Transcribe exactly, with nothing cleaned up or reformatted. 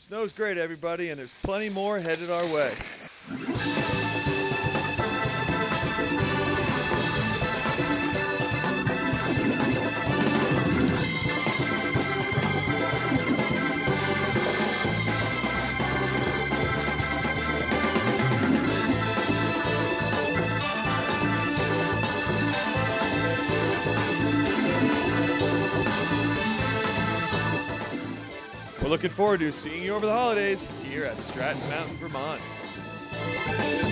Snow's great, everybody, and there's plenty more headed our way. We're looking forward to seeing you over the holidays here at Stratton Mountain, Vermont.